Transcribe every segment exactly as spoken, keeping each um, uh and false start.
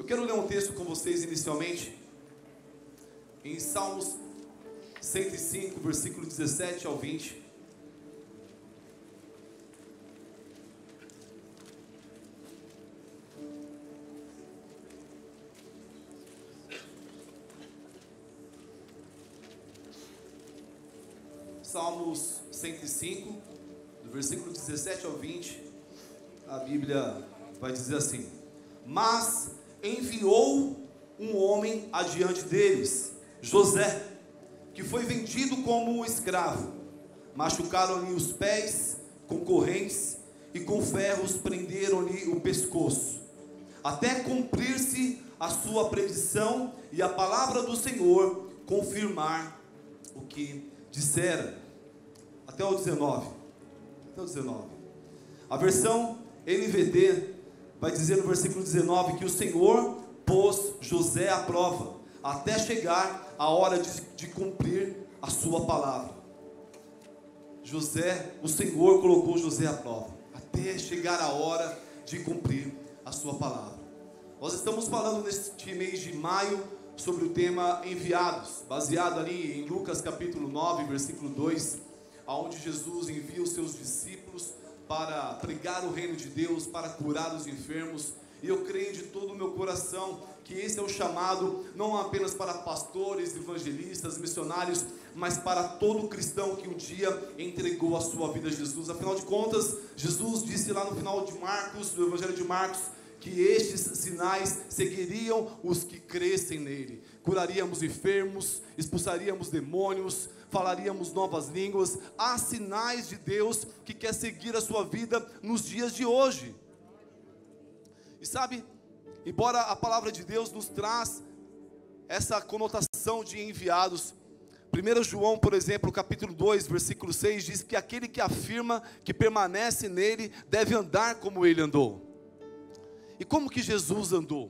Eu quero ler um texto com vocês inicialmente, em Salmos cento e cinco, versículo dezessete ao vinte. Salmos cento e cinco, do versículo dezessete ao vinte, a Bíblia vai dizer assim: Mas enviou um homem adiante deles, José, que foi vendido como escravo. Machucaram-lhe os pés com correntes e com ferros prenderam-lhe o pescoço, até cumprir-se a sua predição e a palavra do Senhor confirmar o que dissera. Até o dezenove. Até o dezenove. A versão N V T vai dizer no versículo dezenove que o Senhor pôs José à prova, até chegar a hora de, de cumprir a sua palavra. José, o Senhor colocou José à prova, até chegar a hora de cumprir a sua palavra. Nós estamos falando neste mês de maio sobre o tema enviados, baseado ali em Lucas capítulo nove, versículo dois, onde Jesus envia os seus discípulos para pregar o reino de Deus, para curar os enfermos. E eu creio de todo o meu coração que esse é o chamado, não apenas para pastores, evangelistas, missionários, mas para todo cristão que um dia entregou a sua vida a Jesus. Afinal de contas, Jesus disse lá no final de Marcos, do Evangelho de Marcos, que estes sinais seguiriam os que crescem nele. Curaríamos enfermos, expulsaríamos demônios, falaríamos novas línguas. Há sinais de Deus que quer seguir a sua vida nos dias de hoje. E sabe, embora a palavra de Deus nos traz essa conotação de enviados, primeiro João, por exemplo, capítulo dois, versículo seis, diz que aquele que afirma que permanece nele deve andar como ele andou. E como que Jesus andou?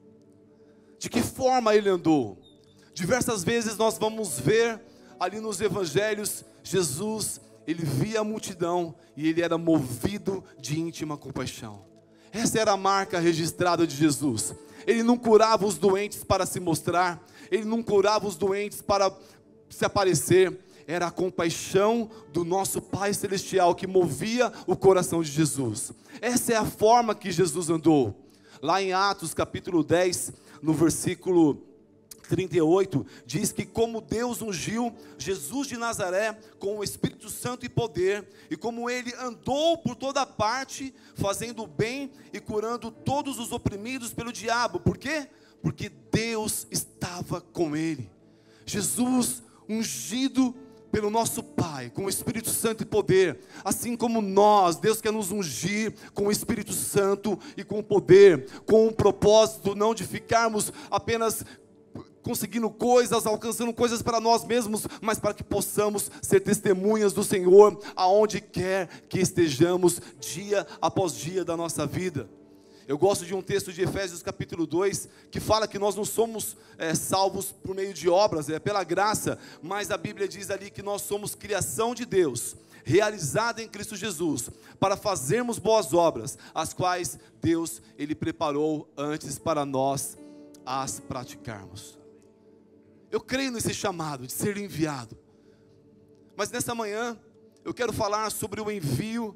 De que forma ele andou? Diversas vezes nós vamos ver ali nos evangelhos, Jesus, ele via a multidão e ele era movido de íntima compaixão. Essa era a marca registrada de Jesus. Ele não curava os doentes para se mostrar, ele não curava os doentes para se aparecer. Era a compaixão do nosso Pai Celestial que movia o coração de Jesus. Essa é a forma que Jesus andou. Lá em Atos capítulo dez, no versículo trinta e oito, diz que como Deus ungiu Jesus de Nazaré com o Espírito Santo e poder, e como ele andou por toda parte, fazendo o bem e curando todos os oprimidos pelo diabo. Por quê? Porque Deus estava com ele. Jesus ungido pelo nosso Pai, com o Espírito Santo e poder, assim como nós, Deus quer nos ungir com o Espírito Santo e com o poder, com o propósito não de ficarmos apenas conseguindo coisas, alcançando coisas para nós mesmos, mas para que possamos ser testemunhas do Senhor, aonde quer que estejamos, dia após dia da nossa vida. Eu gosto de um texto de Efésios capítulo dois, que fala que nós não somos é, salvos por meio de obras, é pela graça, mas a Bíblia diz ali que nós somos criação de Deus, realizada em Cristo Jesus, para fazermos boas obras, as quais Deus, Ele preparou antes para nós as praticarmos. Eu creio nesse chamado de ser enviado, mas nessa manhã, eu quero falar sobre o envio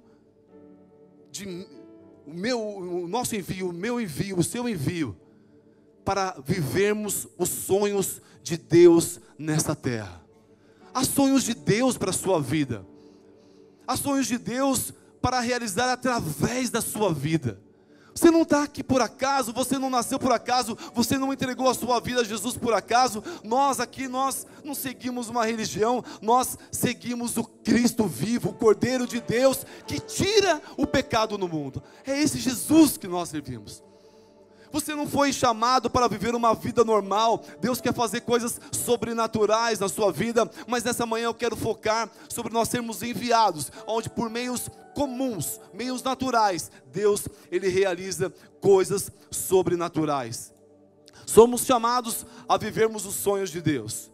de... O, meu, o nosso envio, o meu envio, o seu envio, para vivermos os sonhos de Deus nesta terra. Há sonhos de Deus para a sua vida. Há sonhos de Deus para realizar através da sua vida. Você não está aqui por acaso, você não nasceu por acaso, você não entregou a sua vida a Jesus por acaso. Nós aqui, nós não seguimos uma religião, nós seguimos o Cristo vivo, o Cordeiro de Deus, que tira o pecado no mundo. É esse Jesus que nós servimos. Você não foi chamado para viver uma vida normal. Deus quer fazer coisas sobrenaturais na sua vida, mas nessa manhã eu quero focar sobre nós sermos enviados, onde por meios comuns, meios naturais, Deus, Ele realiza coisas sobrenaturais. Somos chamados a vivermos os sonhos de Deus.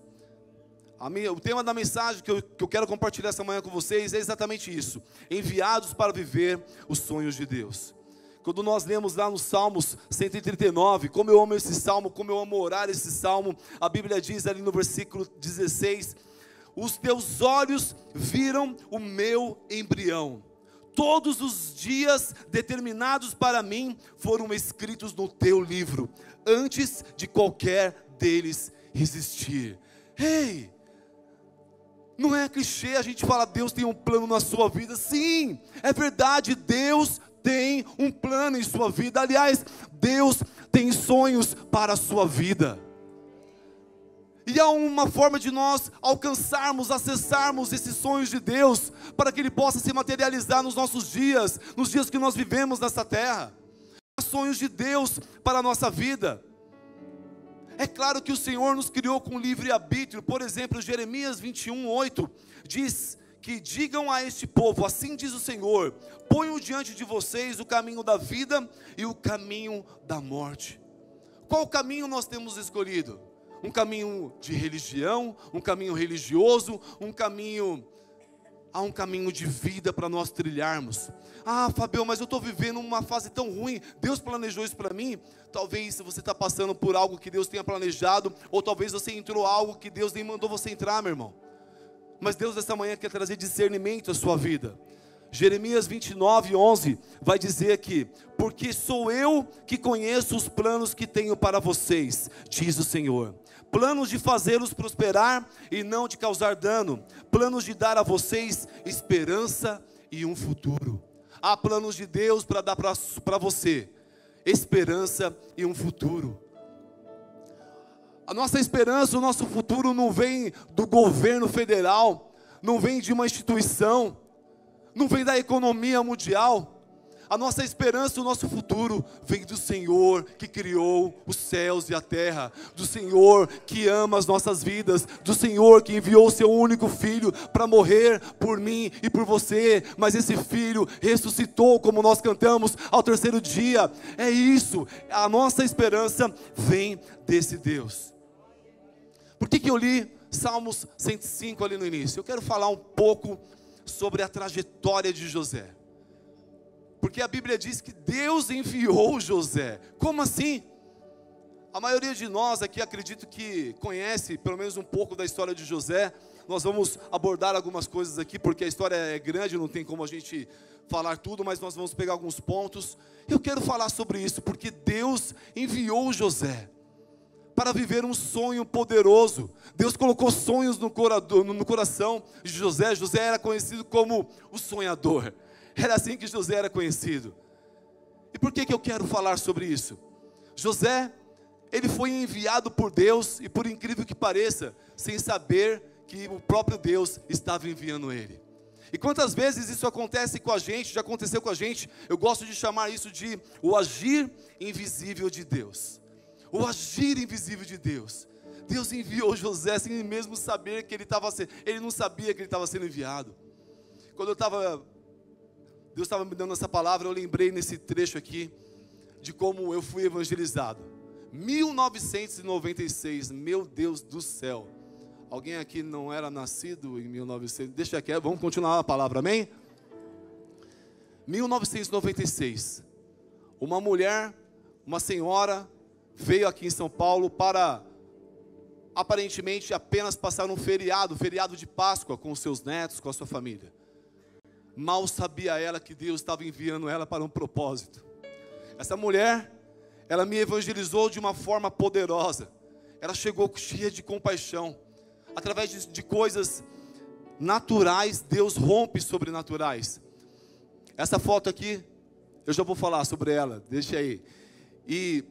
A minha, o tema da mensagem que eu, que eu quero compartilhar essa manhã com vocês é exatamente isso: enviados para viver os sonhos de Deus. Quando nós lemos lá no Salmos cento e trinta e nove, como eu amo esse salmo, como eu amo orar esse salmo, a Bíblia diz ali no versículo dezesseis, os teus olhos viram o meu embrião, todos os dias determinados para mim foram escritos no teu livro, antes de qualquer deles existir. Ei, não é clichê a gente falar Deus tem um plano na sua vida. Sim, é verdade, Deus tem um plano em sua vida. Aliás, Deus tem sonhos para a sua vida. E há uma forma de nós alcançarmos, acessarmos esses sonhos de Deus, para que Ele possa se materializar nos nossos dias, nos dias que nós vivemos nessa terra. Há sonhos de Deus para a nossa vida. É claro que o Senhor nos criou com livre-arbítrio. Por exemplo, Jeremias vinte e um, oito, diz que digam a este povo, assim diz o Senhor, ponho diante de vocês o caminho da vida e o caminho da morte. Qual caminho nós temos escolhido? Um caminho de religião, um caminho religioso, um caminho... Há um caminho de vida para nós trilharmos. Ah, Fabio, mas eu estou vivendo uma fase tão ruim. Deus planejou isso para mim? Talvez você está passando por algo que Deus tenha planejado, ou talvez você entrou algo que Deus nem mandou você entrar, meu irmão. Mas Deus essa manhã quer trazer discernimento à sua vida. Jeremias vinte e nove, onze vai dizer aqui, porque sou eu que conheço os planos que tenho para vocês, diz o Senhor. Planos de fazê-los prosperar e não de causar dano. Planos de dar a vocês esperança e um futuro. Há planos de Deus para dar para você esperança e um futuro. A nossa esperança, o nosso futuro não vem do governo federal, não vem de uma instituição, não vem da economia mundial. A nossa esperança, o nosso futuro vem do Senhor que criou os céus e a terra, do Senhor que ama as nossas vidas, do Senhor que enviou o seu único filho para morrer por mim e por você, mas esse filho ressuscitou, como nós cantamos, ao terceiro dia. É isso, a nossa esperança vem desse Deus. Por que que eu li Salmos cento e cinco ali no início? Eu quero falar um pouco sobre a trajetória de José. Porque a Bíblia diz que Deus enviou José. Como assim? A maioria de nós aqui, acredito que conhece pelo menos um pouco da história de José. Nós vamos abordar algumas coisas aqui, porque a história é grande, não tem como a gente falar tudo, mas nós vamos pegar alguns pontos. Eu quero falar sobre isso, porque Deus enviou José para viver um sonho poderoso. Deus colocou sonhos no coração de José. José era conhecido como o sonhador. Era assim que José era conhecido. E por que que eu quero falar sobre isso? José, ele foi enviado por Deus, e por incrível que pareça, sem saber que o próprio Deus estava enviando ele. E quantas vezes isso acontece com a gente, já aconteceu com a gente, eu gosto de chamar isso de o agir invisível de Deus. O agir invisível de Deus. Deus enviou José sem mesmo saber que ele estava sendo, ele não sabia que ele estava sendo enviado. Quando eu estava... Deus estava me dando essa palavra, eu lembrei nesse trecho aqui, de como eu fui evangelizado. mil novecentos e noventa e seis, meu Deus do céu. Alguém aqui não era nascido em mil e novecentos? Deixa aqui, vamos continuar a palavra, amém? mil novecentos e noventa e seis, uma mulher, uma senhora, veio aqui em São Paulo para, aparentemente, apenas passar um feriado, feriado de Páscoa, com os seus netos, com a sua família. Mal sabia ela que Deus estava enviando ela para um propósito. Essa mulher, ela me evangelizou de uma forma poderosa. Ela chegou cheia de compaixão. Através de, de coisas naturais, Deus rompe sobrenaturais. Essa foto aqui, eu já vou falar sobre ela, deixa aí. E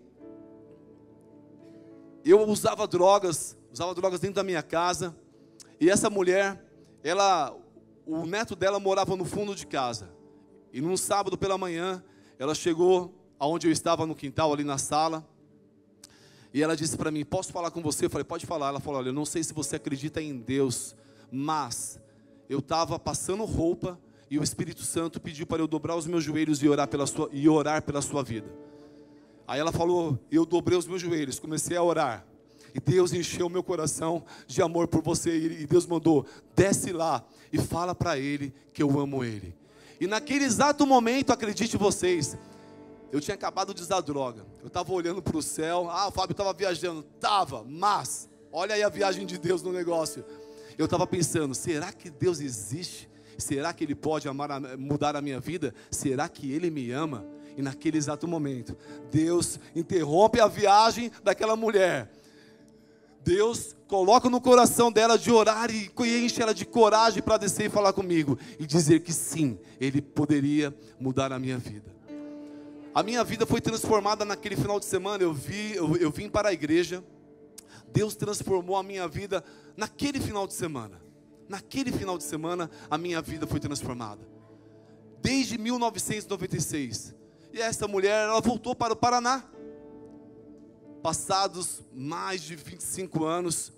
eu usava drogas, usava drogas dentro da minha casa. E essa mulher, ela... o neto dela morava no fundo de casa. E num sábado pela manhã, ela chegou aonde eu estava no quintal, ali na sala. E ela disse para mim, posso falar com você? Eu falei, pode falar. Ela falou, olha, eu não sei se você acredita em Deus, mas eu estava passando roupa e o Espírito Santo pediu para eu dobrar os meus joelhos e orar pela sua, e orar pela sua vida. Aí ela falou, eu dobrei os meus joelhos, comecei a orar. E Deus encheu o meu coração de amor por você. E Deus mandou, desce lá e fala para ele que eu amo ele. E naquele exato momento, acredite vocês, Eu tinha acabado de usar droga. Eu estava olhando para o céu. Ah, o Fábio estava viajando. Tava, mas olha aí a viagem de Deus no negócio. Eu estava pensando, será que Deus existe? Será que Ele pode amar, mudar a minha vida? Será que Ele me ama? E naquele exato momento, Deus interrompe a viagem daquela mulher. Deus coloca no coração dela de orar e enche ela de coragem para descer e falar comigo. E dizer que sim, Ele poderia mudar a minha vida. A minha vida foi transformada naquele final de semana. Eu, vi, eu, eu vim para a igreja. Deus transformou a minha vida naquele final de semana. Naquele final de semana, a minha vida foi transformada. Desde mil novecentos e noventa e seis. E essa mulher, ela voltou para o Paraná. Passados mais de vinte e cinco anos,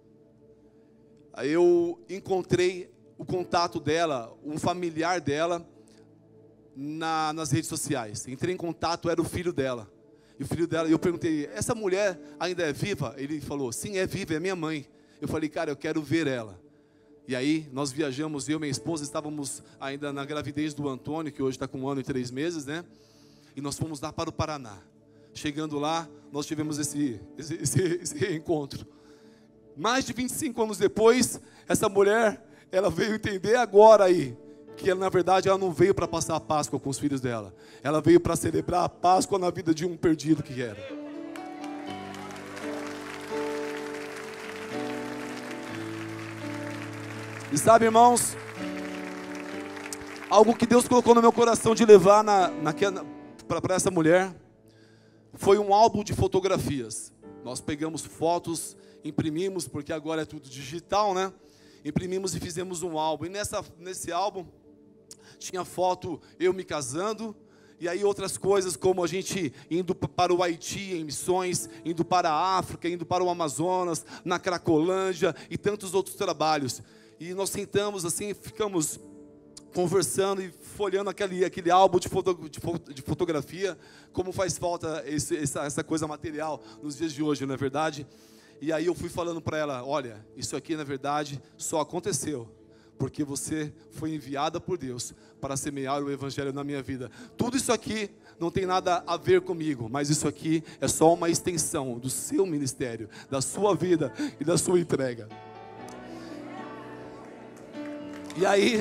eu encontrei o contato dela, um familiar dela, na, nas redes sociais. Entrei em contato, era o filho dela. E o filho dela, eu perguntei, essa mulher ainda é viva? Ele falou, sim, é viva, é minha mãe. Eu falei, cara, eu quero ver ela. E aí, nós viajamos, eu e minha esposa, estávamos ainda na gravidez do Antônio, que hoje está com um ano e três meses, né? E nós fomos lá para o Paraná. Chegando lá, nós tivemos esse, esse, esse, esse reencontro. Mais de vinte e cinco anos depois, essa mulher, ela veio entender agora aí, que ela, na verdade, ela não veio para passar a Páscoa com os filhos dela. Ela veio para celebrar a Páscoa na vida de um perdido que era. E sabe, irmãos, algo que Deus colocou no meu coração de levar na, para essa mulher, foi um álbum de fotografias. Nós pegamos fotos, imprimimos, porque agora é tudo digital, né? Imprimimos e fizemos um álbum. E nessa, nesse álbum tinha foto eu me casando, e aí outras coisas como a gente indo para o Haiti em missões, indo para a África, indo para o Amazonas, na Cracolândia e tantos outros trabalhos. E nós sentamos assim, ficamos conversando e folhando aquele, aquele álbum de, foto, de, foto, de fotografia, como faz falta esse, essa, essa coisa material nos dias de hoje, não é verdade? E aí eu fui falando para ela, olha, isso aqui na verdade só aconteceu porque você foi enviada por Deus para semear o Evangelho na minha vida. Tudo isso aqui não tem nada a ver comigo, mas isso aqui é só uma extensão do seu ministério, da sua vida e da sua entrega. E aí...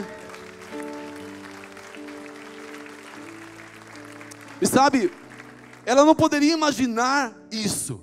E sabe, ela não poderia imaginar isso.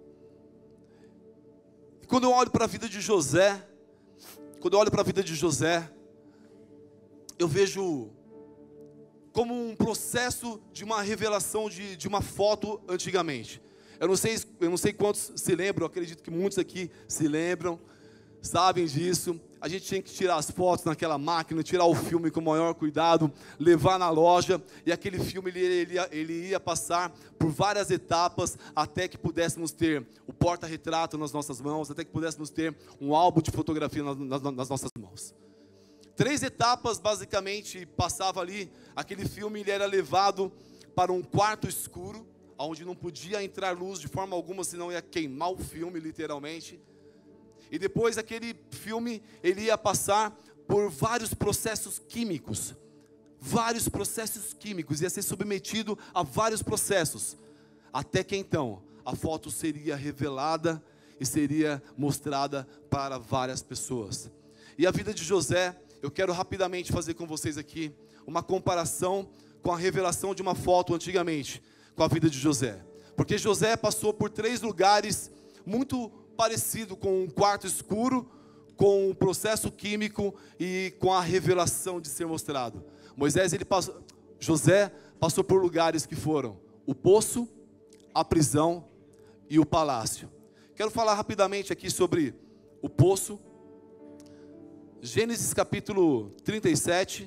E quando eu olho para a vida de José, quando eu olho para a vida de José, eu vejo como um processo de uma revelação de, de uma foto antigamente. Eu não sei, eu não sei quantos se lembram, eu acredito que muitos aqui se lembram, sabem disso. A gente tinha que tirar as fotos naquela máquina, tirar o filme com o maior cuidado, levar na loja, e aquele filme ele, ele, ia, ele ia passar por várias etapas, até que pudéssemos ter o porta-retrato nas nossas mãos, até que pudéssemos ter um álbum de fotografia nas, nas, nas nossas mãos. Três etapas, basicamente, passava ali, aquele filme ele era levado para um quarto escuro, onde não podia entrar luz de forma alguma, senão ia queimar o filme, literalmente. E depois aquele filme, ele ia passar por vários processos químicos. Vários processos químicos, ia ser submetido a vários processos. Até que então, a foto seria revelada e seria mostrada para várias pessoas. E a vida de José, eu quero rapidamente fazer com vocês aqui uma comparação com a revelação de uma foto antigamente, com a vida de José. Porque José passou por três lugares muito parecido com um quarto escuro, com um processo químico e com a revelação de ser mostrado. Moisés, ele passou, José passou por lugares que foram o poço, a prisão e o palácio. Quero falar rapidamente aqui sobre o poço. Gênesis capítulo trinta e sete.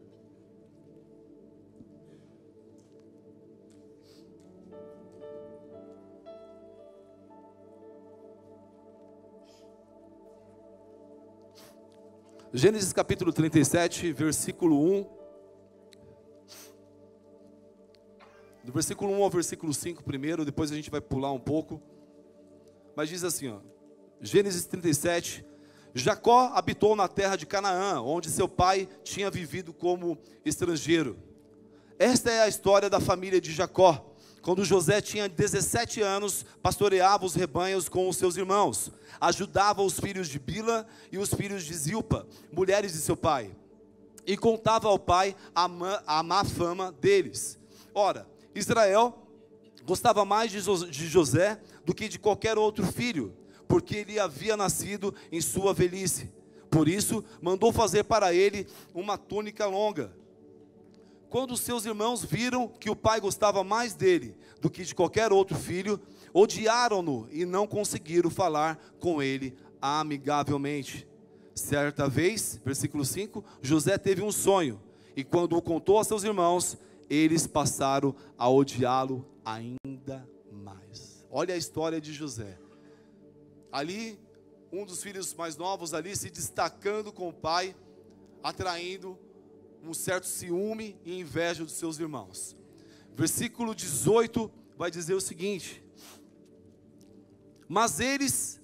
Gênesis capítulo trinta e sete, versículo um. Do versículo um ao versículo cinco primeiro, depois a gente vai pular um pouco. Mas diz assim, ó, Gênesis trinta e sete. Jacó habitou na terra de Canaã, onde seu pai tinha vivido como estrangeiro. Esta é a história da família de Jacó. Quando José tinha dezessete anos, pastoreava os rebanhos com os seus irmãos, ajudava os filhos de Bila e os filhos de Zilpa, mulheres de seu pai, e contava ao pai a má, a má fama deles. Ora, Israel gostava mais de José do que de qualquer outro filho, porque ele havia nascido em sua velhice. Por isso, mandou fazer para ele uma túnica longa. Quando seus irmãos viram que o pai gostava mais dele do que de qualquer outro filho, odiaram-no e não conseguiram falar com ele amigavelmente. Certa vez, versículo cinco, José teve um sonho, e quando o contou a seus irmãos, eles passaram a odiá-lo ainda mais. Olha a história de José. Ali, um dos filhos mais novos ali se destacando com o pai, atraindo um certo ciúme e inveja dos seus irmãos. Versículo dezoito vai dizer o seguinte: Mas eles,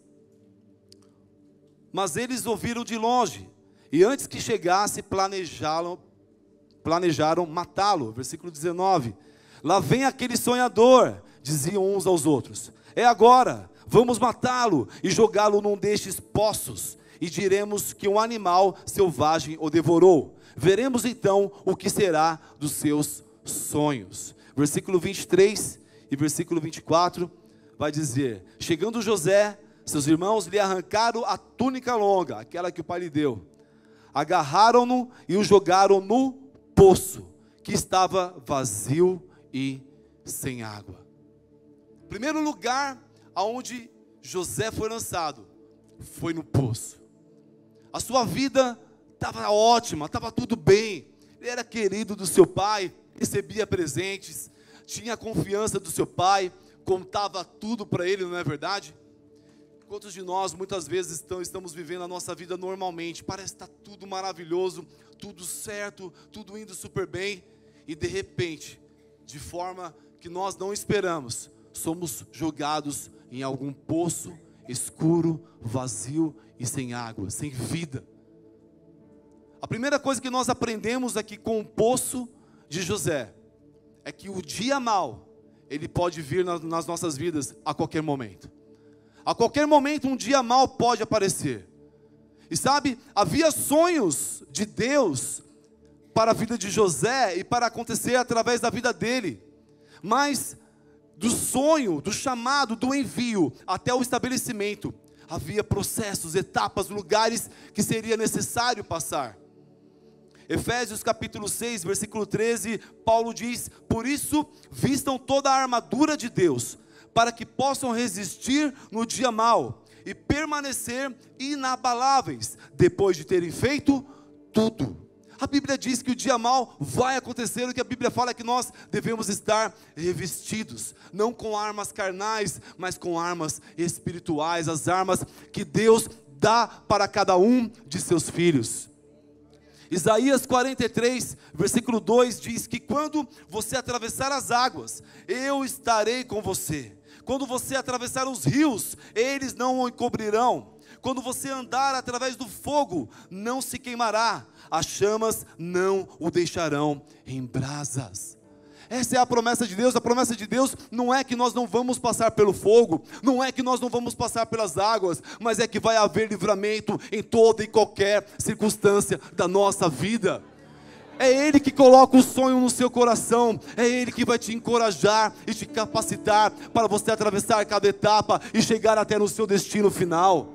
mas eles ouviram de longe, e antes que chegasse, planejaram, planejaram matá-lo. Versículo dezenove. Lá vem aquele sonhador, diziam uns aos outros. É agora, vamos matá-lo e jogá-lo num destes poços, e diremos que um animal selvagem o devorou. Veremos então o que será dos seus sonhos. Versículo vinte e três e versículo vinte e quatro vai dizer: Chegando José, seus irmãos lhe arrancaram a túnica longa, aquela que o pai lhe deu. Agarraram-no e o jogaram no poço, que estava vazio e sem água. Primeiro lugar aonde José foi lançado foi no poço. A sua vida estava ótima, estava tudo bem. Ele era querido do seu pai, recebia presentes, tinha a confiança do seu pai, contava tudo para ele, não é verdade? Quantos de nós muitas vezes estão, estamos vivendo a nossa vida normalmente, parece que está tudo maravilhoso, tudo certo, tudo indo super bem, e de repente, de forma que nós não esperamos, somos jogados em algum poço escuro, vazio e sem água, sem vida. A primeira coisa que nós aprendemos aqui com o poço de José é que o dia mau, ele pode vir nas, nas nossas vidas a qualquer momento. A qualquer momento um dia mau pode aparecer. E sabe, havia sonhos de Deus para a vida de José e para acontecer através da vida dele. Mas do sonho, do chamado, do envio até o estabelecimento, havia processos, etapas, lugares que seria necessário passar. Efésios capítulo seis, versículo treze, Paulo diz: Por isso, vistam toda a armadura de Deus, para que possam resistir no dia mau, e permanecer inabaláveis, depois de terem feito tudo. A Bíblia diz que o dia mau vai acontecer, o que a Bíblia fala é que nós devemos estar revestidos, não com armas carnais, mas com armas espirituais, as armas que Deus dá para cada um de seus filhos. Isaías quarenta e três, versículo dois diz que quando você atravessar as águas, eu estarei com você. Quando você atravessar os rios, eles não o encobrirão. Quando você andar através do fogo, não se queimará. As chamas não o deixarão em brasas. Essa é a promessa de Deus. A promessa de Deus não é que nós não vamos passar pelo fogo, não é que nós não vamos passar pelas águas, mas é que vai haver livramento em toda e qualquer circunstância da nossa vida. É Ele que coloca o sonho no seu coração, é Ele que vai te encorajar e te capacitar para você atravessar cada etapa e chegar até no seu destino final.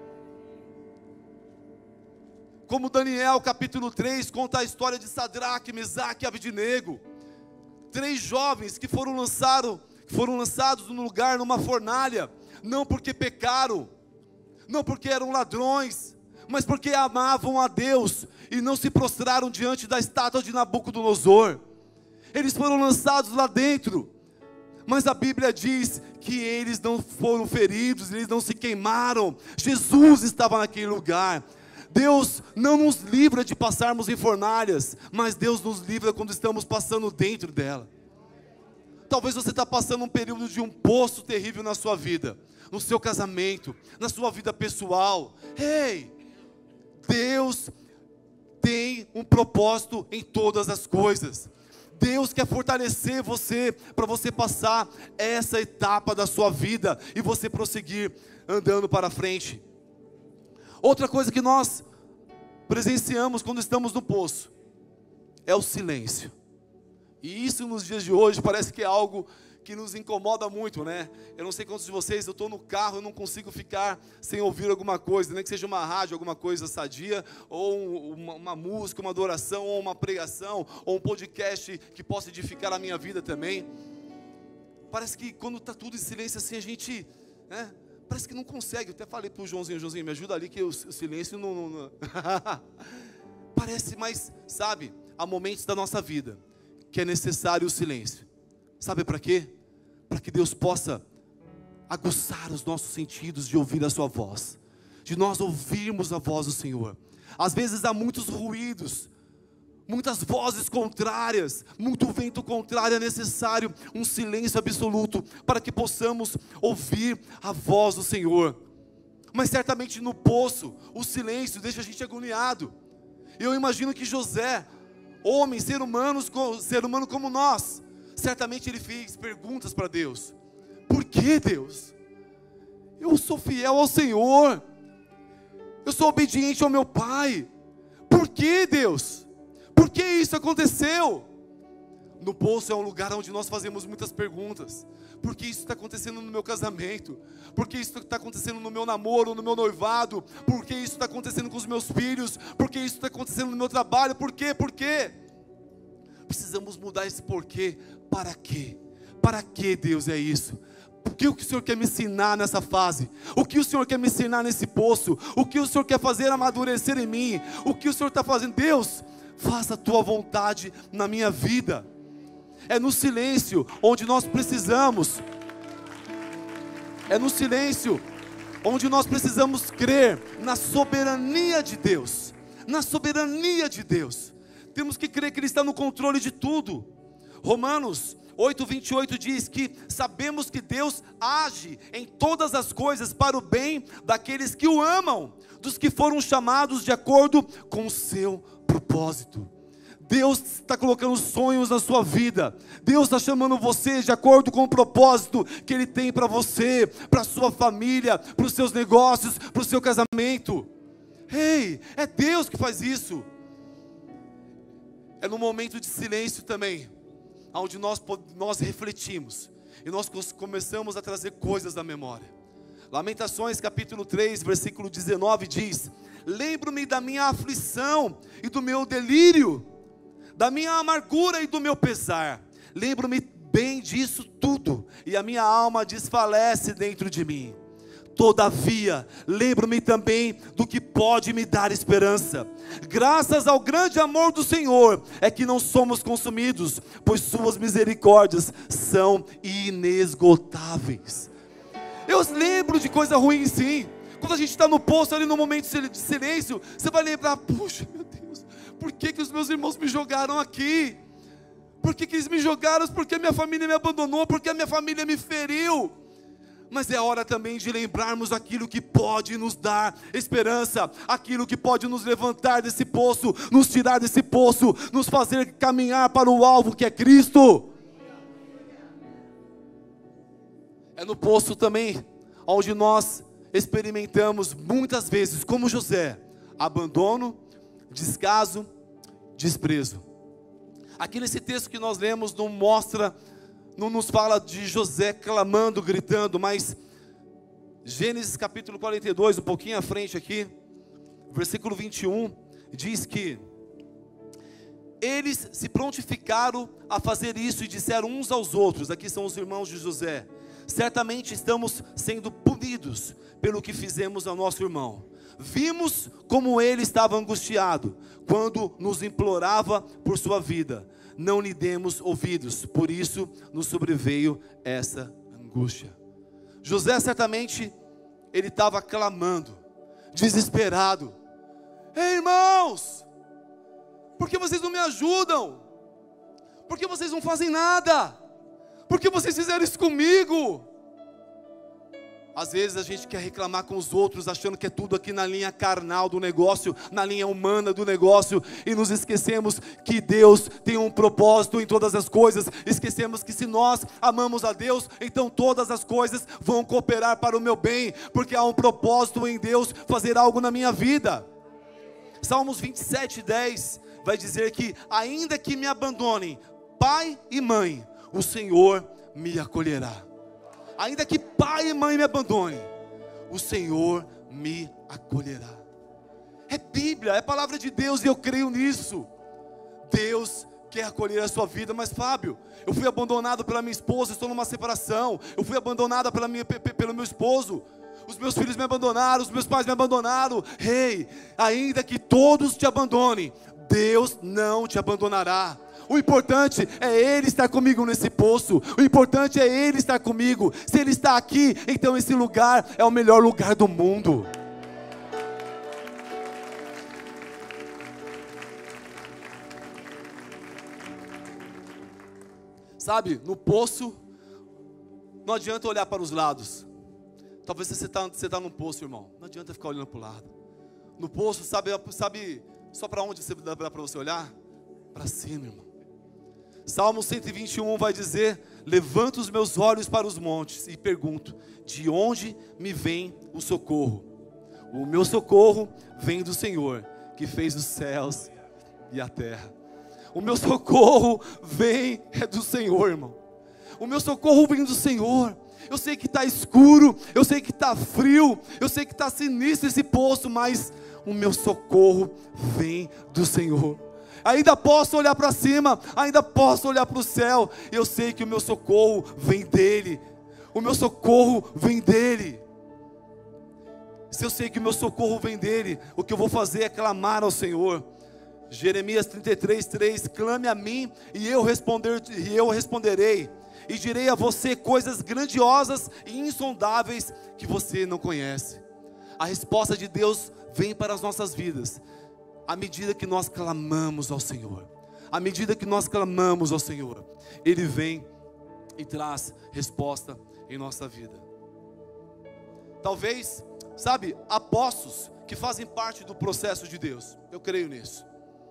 Como Daniel capítulo três conta a história de Sadraque, Mesaque e Abednego, três jovens que foram lançados, foram lançados num lugar, numa fornalha, não porque pecaram, não porque eram ladrões, mas porque amavam a Deus e não se prostraram diante da estátua de Nabucodonosor. Eles foram lançados lá dentro, mas a Bíblia diz que eles não foram feridos, eles não se queimaram. Jesus estava naquele lugar. Deus não nos livra de passarmos em fornalhas, mas Deus nos livra quando estamos passando dentro dela. Talvez você está passando um período de um poço terrível na sua vida, no seu casamento, na sua vida pessoal. Ei, Deus tem um propósito em todas as coisas. Deus quer fortalecer você, para você passar essa etapa da sua vida, e você prosseguir andando para frente. Outra coisa que nós presenciamos quando estamos no poço, é o silêncio. E isso nos dias de hoje parece que é algo que nos incomoda muito, né? Eu não sei quantos de vocês, eu estou no carro, eu não consigo ficar sem ouvir alguma coisa, nem que seja uma rádio, alguma coisa sadia, ou uma, uma música, uma adoração, ou uma pregação, ou um podcast que possa edificar a minha vida também. Parece que quando está tudo em silêncio assim, a gente, né, parece que não consegue. Eu até falei para o Joãozinho, Joãozinho, me ajuda ali que o, o silêncio não... não, não. Parece, mas sabe, há momentos da nossa vida que é necessário o silêncio. Sabe para quê? Para que Deus possa aguçar os nossos sentidos de ouvir a sua voz, de nós ouvirmos a voz do Senhor. Às vezes há muitos ruídos, muitas vozes contrárias, muito vento contrário. É necessário um silêncio absoluto para que possamos ouvir a voz do Senhor. Mas certamente no poço, o silêncio deixa a gente agoniado. Eu imagino que José, homem, ser humano, ser humano como nós, certamente ele fez perguntas para Deus. Por que, Deus? Eu sou fiel ao Senhor, eu sou obediente ao meu pai. Por que, Deus? Por que isso aconteceu? No poço é um lugar onde nós fazemos muitas perguntas. Por que isso está acontecendo no meu casamento? Por que isso está acontecendo no meu namoro, no meu noivado? Por que isso está acontecendo com os meus filhos? Por que isso está acontecendo no meu trabalho? Por quê? Por quê? Precisamos mudar esse porquê. Para quê? Para que, Deus, é isso? O que o Senhor quer me ensinar nessa fase? O que o Senhor quer me ensinar nesse poço? O que o Senhor quer fazer amadurecer em mim? O que o Senhor está fazendo? Deus, faça a tua vontade na minha vida. É no silêncio onde nós precisamos. É no silêncio onde nós precisamos crer na soberania de Deus. Na soberania de Deus. Temos que crer que Ele está no controle de tudo. Romanos oito, vinte e oito diz que sabemos que Deus age em todas as coisas para o bem daqueles que o amam, dos que foram chamados de acordo com o seu propósito. Deus está colocando sonhos na sua vida. Deus está chamando você de acordo com o propósito que Ele tem para você, para a sua família, para os seus negócios, para o seu casamento. Ei, é Deus que faz isso. É no momento de silêncio também, onde nós, nós refletimos e nós começamos a trazer coisas da memória. Lamentações capítulo três, versículo dezenove diz: lembro-me da minha aflição e do meu delírio, da minha amargura e do meu pesar. Lembro-me bem disso tudo, e a minha alma desfalece dentro de mim. Todavia, lembro-me também do que pode me dar esperança. Graças ao grande amor do Senhor, é que não somos consumidos, pois suas misericórdias são inesgotáveis. Eu lembro de coisa ruim, sim. Quando a gente está no poço, ali no momento de silêncio, você vai lembrar: puxa, meu Deus, por que que os meus irmãos me jogaram aqui? Por que que eles me jogaram? Porque a minha família me abandonou, porque a minha família me feriu. Mas é hora também de lembrarmos aquilo que pode nos dar esperança, aquilo que pode nos levantar desse poço, nos tirar desse poço, nos fazer caminhar para o alvo que é Cristo. É no poço também onde nós experimentamos muitas vezes, como José, abandono, descaso, desprezo. Aqui nesse texto que nós lemos não mostra, não nos fala de José clamando, gritando, mas Gênesis capítulo quarenta e dois, um pouquinho à frente aqui, versículo vinte e um, diz que eles se prontificaram a fazer isso e disseram uns aos outros, aqui são os irmãos de José: certamente estamos sendo punidos pelo que fizemos ao nosso irmão. Vimos como ele estava angustiado quando nos implorava por sua vida. Não lhe demos ouvidos, por isso nos sobreveio essa angústia. José certamente, ele estava clamando, desesperado: ei, irmãos, por que vocês não me ajudam? Por que vocês não fazem nada? Por que vocês fizeram isso comigo? Às vezes a gente quer reclamar com os outros, achando que é tudo aqui na linha carnal do negócio, na linha humana do negócio, e nos esquecemos que Deus tem um propósito em todas as coisas. Esquecemos que se nós amamos a Deus, então todas as coisas vão cooperar para o meu bem, porque há um propósito em Deus fazer algo na minha vida. Salmos vinte e sete, dez vai dizer que ainda que me abandonem pai e mãe, o Senhor me acolherá. Ainda que pai e mãe me abandonem, o Senhor me acolherá. É Bíblia, é palavra de Deus e eu creio nisso. Deus quer acolher a sua vida. Mas Fábio, eu fui abandonado pela minha esposa, estou numa separação. Eu fui abandonada pela minha, pelo meu esposo. Os meus filhos me abandonaram, os meus pais me abandonaram. Ei, ainda que todos te abandonem, Deus não te abandonará. O importante é Ele estar comigo nesse poço. O importante é Ele estar comigo. Se Ele está aqui, então esse lugar é o melhor lugar do mundo. Sabe, no poço, não adianta olhar para os lados. Talvez você está você tá num poço, irmão. Não adianta ficar olhando para o lado. No poço, sabe, sabe só para onde você dá para você olhar? Para cima, irmão. Salmo cento e vinte e um vai dizer: levanto os meus olhos para os montes e pergunto, de onde me vem o socorro? O meu socorro vem do Senhor, que fez os céus e a terra. O meu socorro vem é do Senhor, irmão. O meu socorro vem do Senhor. Eu sei que está escuro, eu sei que está frio, eu sei que está sinistro esse poço, mas o meu socorro vem do Senhor. Ainda posso olhar para cima, ainda posso olhar para o céu. Eu sei que o meu socorro vem dEle. O meu socorro vem dEle. Se eu sei que o meu socorro vem dEle, o que eu vou fazer é clamar ao Senhor. Jeremias trinta e três, três: clame a mim e eu, responder, e eu responderei, e direi a você coisas grandiosas e insondáveis que você não conhece. A resposta de Deus vem para as nossas vidas à medida que nós clamamos ao Senhor. À medida que nós clamamos ao Senhor, Ele vem e traz resposta em nossa vida. Talvez, sabe, há poços que fazem parte do processo de Deus. Eu creio nisso.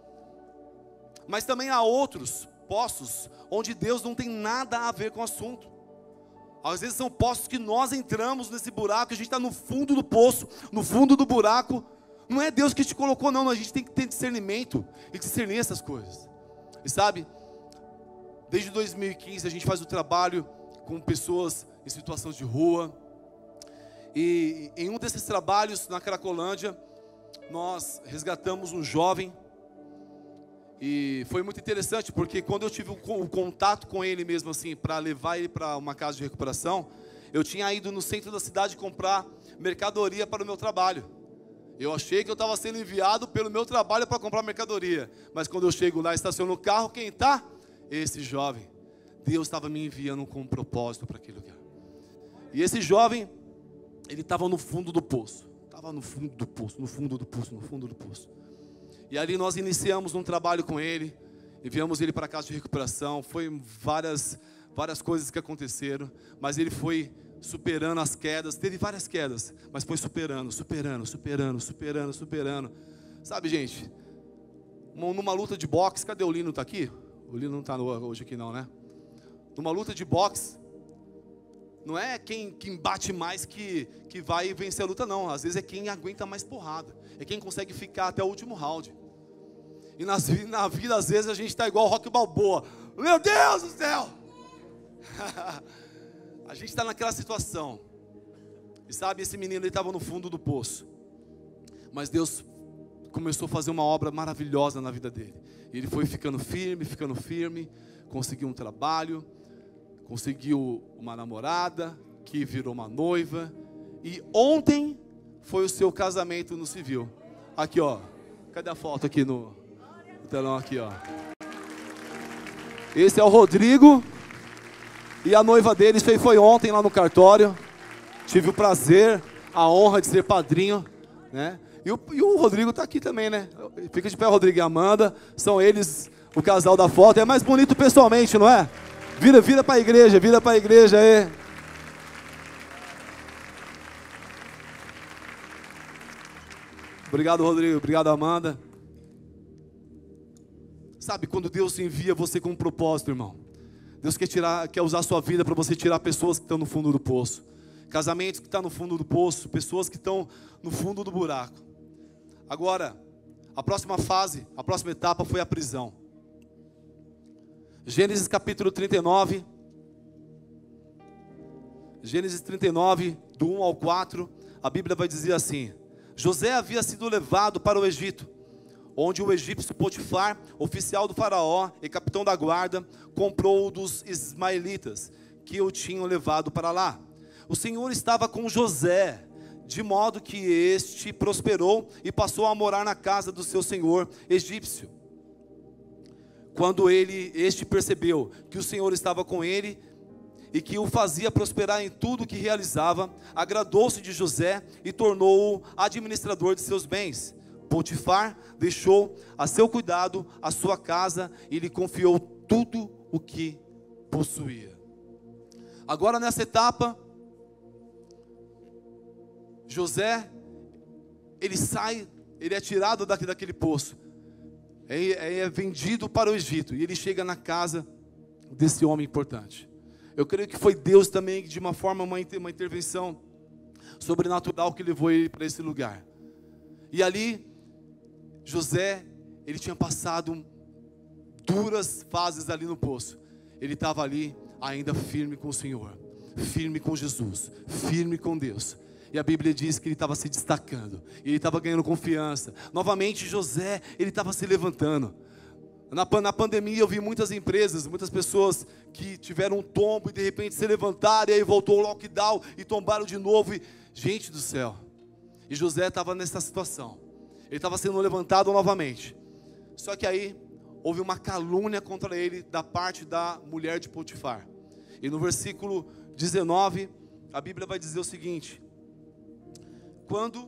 Mas também há outros poços onde Deus não tem nada a ver com o assunto. Às vezes são poços que nós entramos nesse buraco, a gente está no fundo do poço, no fundo do buraco. Não é Deus que te colocou, não. A gente tem que ter discernimento e discernir essas coisas. E sabe, desde dois mil e quinze a gente faz o trabalho com pessoas em situação de rua. E em um desses trabalhos na Cracolândia, nós resgatamos um jovem. E foi muito interessante, porque quando eu tive o contato com ele mesmo assim, para levar ele para uma casa de recuperação, eu tinha ido no centro da cidade comprar mercadoria para o meu trabalho. Eu achei que eu estava sendo enviado pelo meu trabalho para comprar mercadoria. Mas quando eu chego lá, estaciono o carro, quem está? Esse jovem. Deus estava me enviando com um propósito para aquele lugar. E esse jovem, ele estava no fundo do poço. Estava no fundo do poço, no fundo do poço, no fundo do poço. E ali nós iniciamos um trabalho com ele. Enviamos ele para a casa de recuperação. Foi várias, várias coisas que aconteceram. Mas ele foi superando as quedas, teve várias quedas, mas foi superando, superando, superando, superando, superando. Sabe, gente, numa luta de boxe, cadê o Lino? Está aqui? O Lino não está hoje aqui não, né? Numa luta de boxe, não é quem, quem bate mais que, que vai vencer a luta, não. Às vezes é quem aguenta mais porrada, é quem consegue ficar até o último round. E nas, na vida, às vezes, a gente está igual o Rocky Balboa. Meu Deus do céu! A gente está naquela situação. E sabe, esse menino, ele estava no fundo do poço. Mas Deus começou a fazer uma obra maravilhosa na vida dele. E ele foi ficando firme, ficando firme. Conseguiu um trabalho. Conseguiu uma namorada, que virou uma noiva. E ontem foi o seu casamento no civil. Aqui, ó. Cadê a foto aqui no, no telão aqui, ó. Esse é o Rodrigo. E a noiva deles foi, foi ontem lá no cartório. Tive o prazer, a honra de ser padrinho, né? E o, e o Rodrigo está aqui também, né? Fica de pé, Rodrigo e Amanda. São eles o casal da foto. É mais bonito pessoalmente, não é? Vira, vira para a igreja, vira para a igreja aí. Obrigado, Rodrigo. Obrigado, Amanda. Sabe, quando Deus envia você com um propósito, irmão, Deus quer, tirar, quer usar a sua vida para você tirar pessoas que estão no fundo do poço. Casamentos que estão no fundo do poço, pessoas que estão no fundo do buraco. Agora, a próxima fase, a próxima etapa foi a prisão. Gênesis capítulo trinta e nove. Gênesis trinta e nove, do um ao quatro, a Bíblia vai dizer assim: José havia sido levado para o Egito, onde o egípcio Potifar, oficial do faraó e capitão da guarda, comprou-o dos ismaelitas, que o tinham levado para lá. O Senhor estava com José, de modo que este prosperou e passou a morar na casa do seu senhor egípcio. Quando ele, este percebeu que o Senhor estava com ele e que o fazia prosperar em tudo o que realizava, agradou-se de José e tornou-o administrador de seus bens. Potifar deixou a seu cuidado a sua casa e lhe confiou tudo o que possuía. Agora, nessa etapa, José, ele sai, ele é tirado daqui, daquele poço, é, é vendido para o Egito, e ele chega na casa desse homem importante. Eu creio que foi Deus também, de uma forma, uma, uma intervenção sobrenatural que levou ele para esse lugar. E ali, José, ele tinha passado duras fases ali no poço. Ele estava ali ainda firme com o Senhor, firme com Jesus, firme com Deus. E a Bíblia diz que ele estava se destacando, e ele estava ganhando confiança. Novamente José, ele estava se levantando. Na, na pandemia eu vi muitas empresas, muitas pessoas que tiveram um tombo e de repente se levantaram, e aí voltou o lockdown e tombaram de novo. E, gente do céu, e José estava nessa situação. Ele estava sendo levantado novamente. Só que aí houve uma calúnia contra ele da parte da mulher de Potifar. E no versículo dezenove, a Bíblia vai dizer o seguinte: Quando,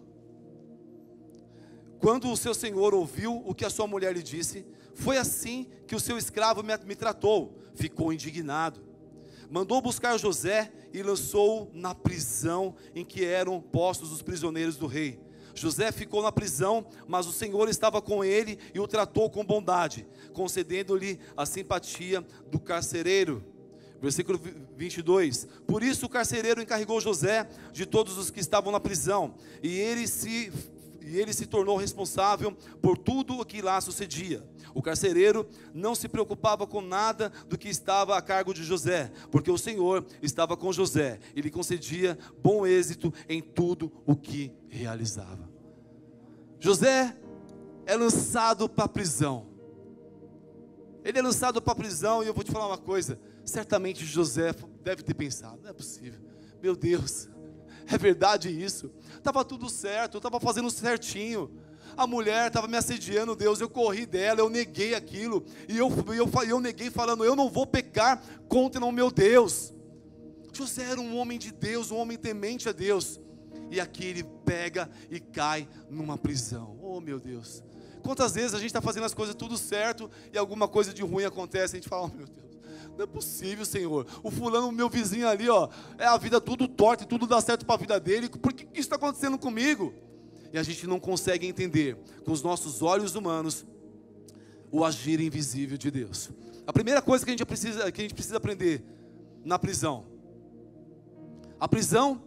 quando o seu senhor ouviu o que a sua mulher lhe disse, foi assim que o seu escravo me, me tratou. Ficou indignado. Mandou buscar José e lançou-o na prisão em que eram postos os prisioneiros do rei. José ficou na prisão, mas o Senhor estava com ele e o tratou com bondade, concedendo-lhe a simpatia do carcereiro. Versículo vinte e dois. Por isso o carcereiro encarregou José de todos os que estavam na prisão, e ele se, e ele se tornou responsável por tudo o que lá sucedia. O carcereiro não se preocupava com nada do que estava a cargo de José, porque o Senhor estava com José e lhe concedia bom êxito em tudo o que realizava. José é lançado para a prisão. Ele é lançado para a prisão, e eu vou te falar uma coisa: certamente José deve ter pensado: não é possível, meu Deus, é verdade isso? Estava tudo certo, eu estava fazendo certinho. A mulher estava me assediando, Deus, eu corri dela, eu neguei aquilo, e eu, eu, eu neguei falando: eu não vou pecar contra o meu Deus. José era um homem de Deus, um homem temente a Deus, e aqui ele pega e cai numa prisão. Oh meu Deus, quantas vezes a gente está fazendo as coisas tudo certo e alguma coisa de ruim acontece, a gente fala: oh meu Deus, não é possível, Senhor, o fulano, o meu vizinho ali, ó, é a vida tudo torta e tudo dá certo para a vida dele, por que isso está acontecendo comigo? E a gente não consegue entender, com os nossos olhos humanos, o agir invisível de Deus. A primeira coisa que a gente precisa, que a gente precisa aprender na prisão: a prisão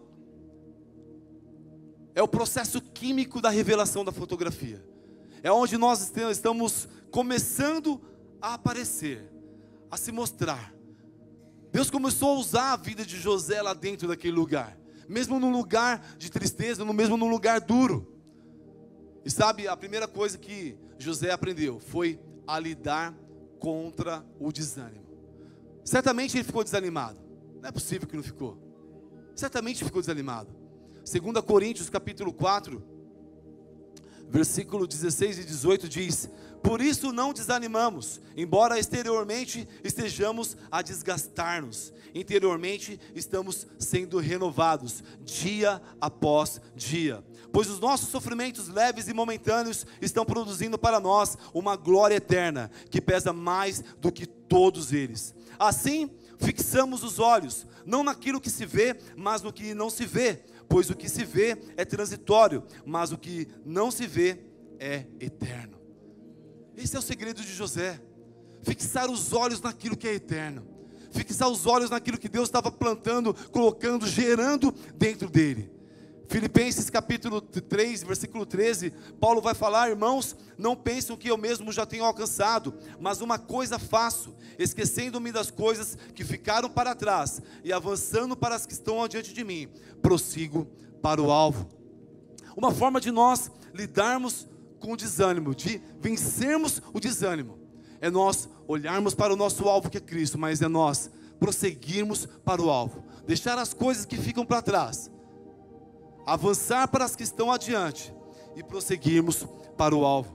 é o processo químico da revelação da fotografia. É onde nós estamos começando a aparecer, a se mostrar. Deus começou a usar a vida de José lá dentro daquele lugar, mesmo num lugar de tristeza, mesmo num lugar duro. E sabe, a primeira coisa que José aprendeu foi a lidar contra o desânimo. Certamente ele ficou desanimado. Não é possível que não ficou. Certamente ficou desanimado. Segunda Coríntios capítulo quatro, versículo dezesseis e dezoito diz: por isso não desanimamos, embora exteriormente estejamos a desgastar-nos, interiormente estamos sendo renovados, dia após dia. Pois os nossos sofrimentos leves e momentâneos estão produzindo para nós uma glória eterna, que pesa mais do que todos eles. Assim, fixamos os olhos, não naquilo que se vê, mas no que não se vê, pois o que se vê é transitório, mas o que não se vê é eterno. Esse é o segredo de José, fixar os olhos naquilo que é eterno, fixar os olhos naquilo que Deus estava plantando, colocando, gerando dentro dele. Filipenses capítulo três, versículo treze, Paulo vai falar: irmãos, não pensam que eu mesmo já tenho alcançado, mas uma coisa faço, esquecendo-me das coisas que ficaram para trás, e avançando para as que estão adiante de mim, prossigo para o alvo. Uma forma de nós lidarmos com o desânimo, de vencermos o desânimo, é nós olharmos para o nosso alvo que é Cristo, mas é nós prosseguirmos para o alvo, deixar as coisas que ficam para trás, avançar para as que estão adiante e prosseguirmos para o alvo.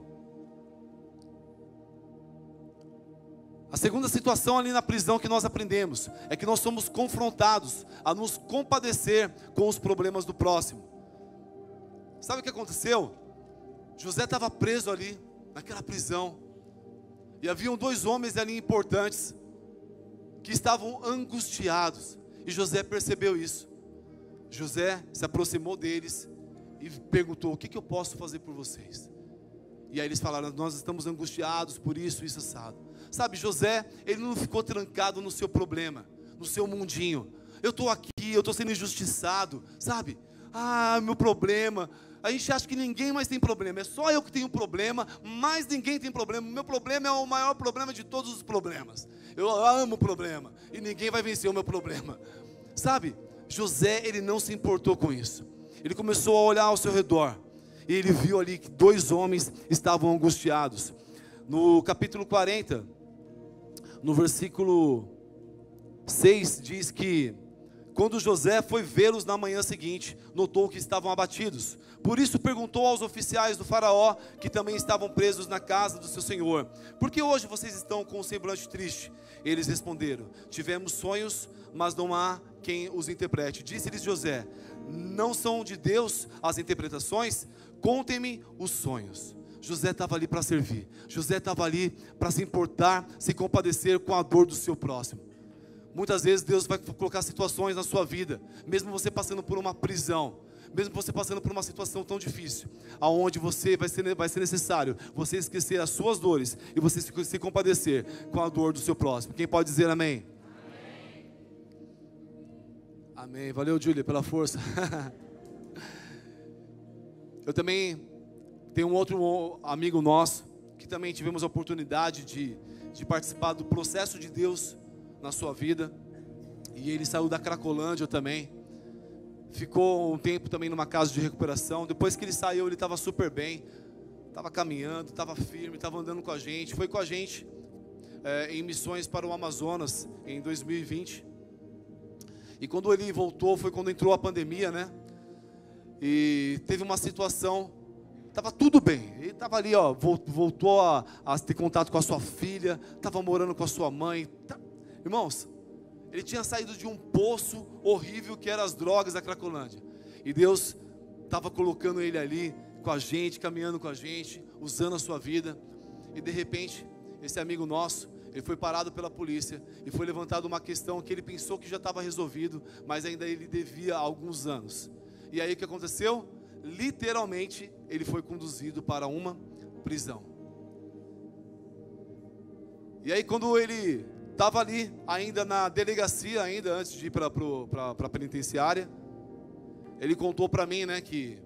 A segunda situação ali na prisão que nós aprendemos é que nós somos confrontados a nos compadecer com os problemas do próximo. Sabe o que aconteceu? José estava preso ali, naquela prisão, e haviam dois homens ali importantes, que estavam angustiados, e José percebeu isso. José se aproximou deles e perguntou: o que, que eu posso fazer por vocês? E aí eles falaram: nós estamos angustiados por isso, isso, assado. Sabe, José, ele não ficou trancado no seu problema, no seu mundinho. Eu estou aqui, eu estou sendo injustiçado, sabe? Ah, meu problema. A gente acha que ninguém mais tem problema, é só eu que tenho problema, mas ninguém tem problema. O meu problema é o maior problema de todos os problemas. Eu amo o problema e ninguém vai vencer o meu problema. Sabe, José, ele não se importou com isso. Ele começou a olhar ao seu redor e ele viu ali que dois homens estavam angustiados. No capítulo quarenta, no versículo seis, diz que quando José foi vê-los na manhã seguinte, notou que estavam abatidos. Por isso perguntou aos oficiais do faraó, que também estavam presos na casa do seu senhor: por que hoje vocês estão com um semblante triste? Eles responderam: tivemos sonhos, mas não há quem os interprete. Disse-lhes José: não são de Deus as interpretações? Contem-me os sonhos. José estava ali para servir. José estava ali para se importar, se compadecer com a dor do seu próximo. Muitas vezes Deus vai colocar situações na sua vida, mesmo você passando por uma prisão, mesmo você passando por uma situação tão difícil, aonde você vai ser, vai ser necessário você esquecer as suas dores e você se, se compadecer com a dor do seu próximo. Quem pode dizer amém? Amém. Amém. Valeu, Júlia, pela força. Eu também tenho um outro amigo nosso que também tivemos a oportunidade de, de participar do processo de Deus na sua vida, e ele saiu da Cracolândia também, ficou um tempo também numa casa de recuperação. Depois que ele saiu, ele estava super bem, estava caminhando, estava firme, estava andando com a gente, foi com a gente é, em missões para o Amazonas em dois mil e vinte, e quando ele voltou, foi quando entrou a pandemia, né, e teve uma situação, estava tudo bem, ele estava ali, ó, voltou a, a ter contato com a sua filha, estava morando com a sua mãe, tá. Irmãos, ele tinha saído de um poço horrível que era as drogas da Cracolândia, e Deus estava colocando ele ali com a gente, caminhando com a gente, usando a sua vida. E de repente, esse amigo nosso, ele foi parado pela polícia e foi levantada uma questão que ele pensou que já estava resolvido, mas ainda ele devia alguns anos. E aí o que aconteceu? Literalmente, ele foi conduzido para uma prisão. E aí quando ele estava ali, ainda na delegacia, ainda antes de ir para a penitenciária, ele contou para mim, né, que,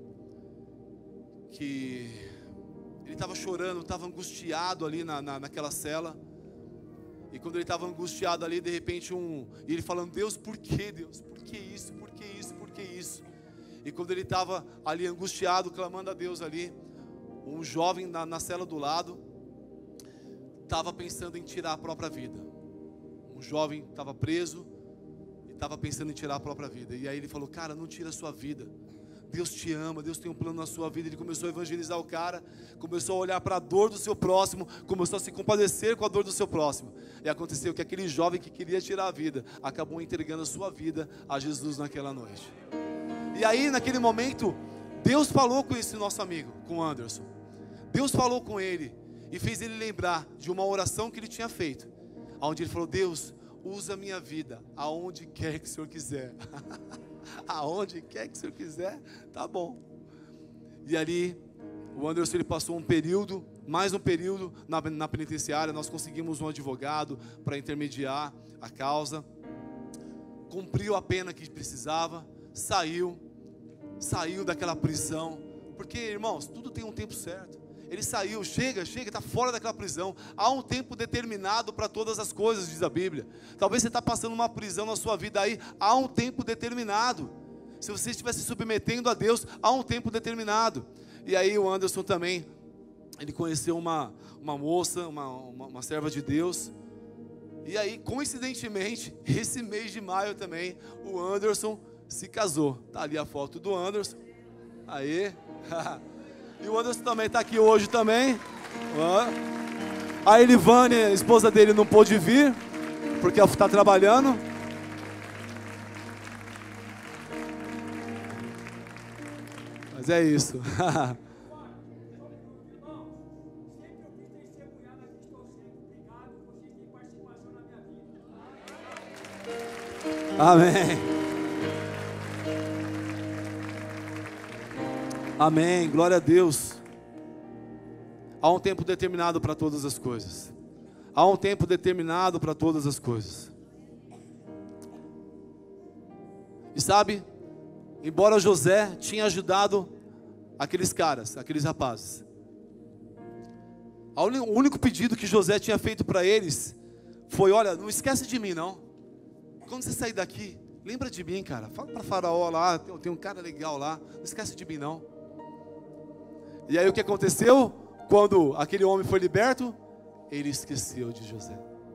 que ele estava chorando, estava angustiado ali na, na, naquela cela. E quando ele estava angustiado ali, de repente, um, e ele falando: Deus, por que Deus? Por que isso? Por que isso? Por que isso? E quando ele estava ali angustiado, clamando a Deus ali, um jovem na, na cela do lado, estava pensando em tirar a própria vida. Um jovem estava preso e estava pensando em tirar a própria vida. E aí ele falou: cara, não tira a sua vida. Deus te ama, Deus tem um plano na sua vida. Ele começou a evangelizar o cara, começou a olhar para a dor do seu próximo, começou a se compadecer com a dor do seu próximo. E aconteceu que aquele jovem que queria tirar a vida, acabou entregando a sua vida a Jesus naquela noite. E aí naquele momento, Deus falou com esse nosso amigo, com Anderson. Deus falou com ele e fez ele lembrar de uma oração que ele tinha feito, onde ele falou: Deus, usa a minha vida aonde quer que o Senhor quiser. aonde quer que o senhor quiser, tá bom. E ali, o Anderson ele passou um período, mais um período na, na penitenciária. Nós conseguimos um advogado para intermediar a causa, cumpriu a pena que precisava, saiu, saiu daquela prisão, porque, irmãos, tudo tem um tempo certo. Ele saiu, chega, chega, está fora daquela prisão. Há um tempo determinado para todas as coisas, diz a Bíblia. Talvez você está passando uma prisão na sua vida aí, há um tempo determinado. Se você estiver se submetendo a Deus, há um tempo determinado. E aí o Anderson também, ele conheceu uma, uma moça, uma, uma, uma serva de Deus. E aí, coincidentemente, esse mês de maio também, o Anderson se casou. Está ali a foto do Anderson. Aí... E o Anderson também está aqui hoje também. A Elivane, a esposa dele, não pôde vir, porque ela está trabalhando. Mas é isso. Amém. Amém, glória a Deus. Há um tempo determinado para todas as coisas. Há um tempo determinado para todas as coisas. E sabe, embora José tinha ajudado aqueles caras, aqueles rapazes, o único pedido que José tinha feito para eles foi: olha, não esquece de mim não. Quando você sair daqui, lembra de mim, cara. Fala para Faraó lá, tem um cara legal lá, não esquece de mim não. E aí o que aconteceu? Quando aquele homem foi liberto, ele esqueceu de José.